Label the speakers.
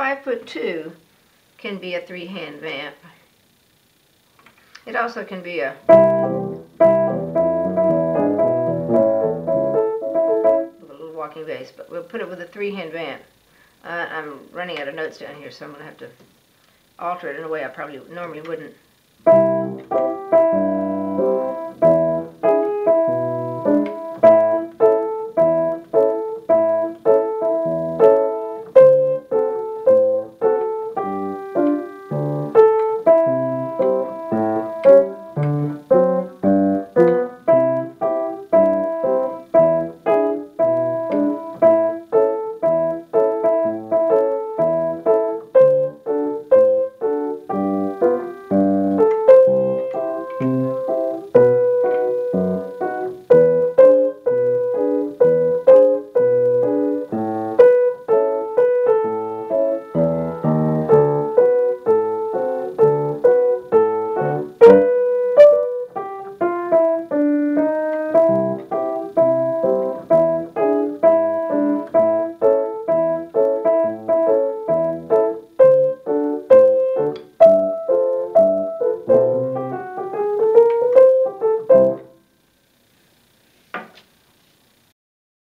Speaker 1: 5'2" can be a 3-hand vamp. It also can be a little walking bass, but we'll put it with a 3-hand vamp. I'm running out of notes down here, so I'm going to have to alter it in a way I probably normally wouldn't.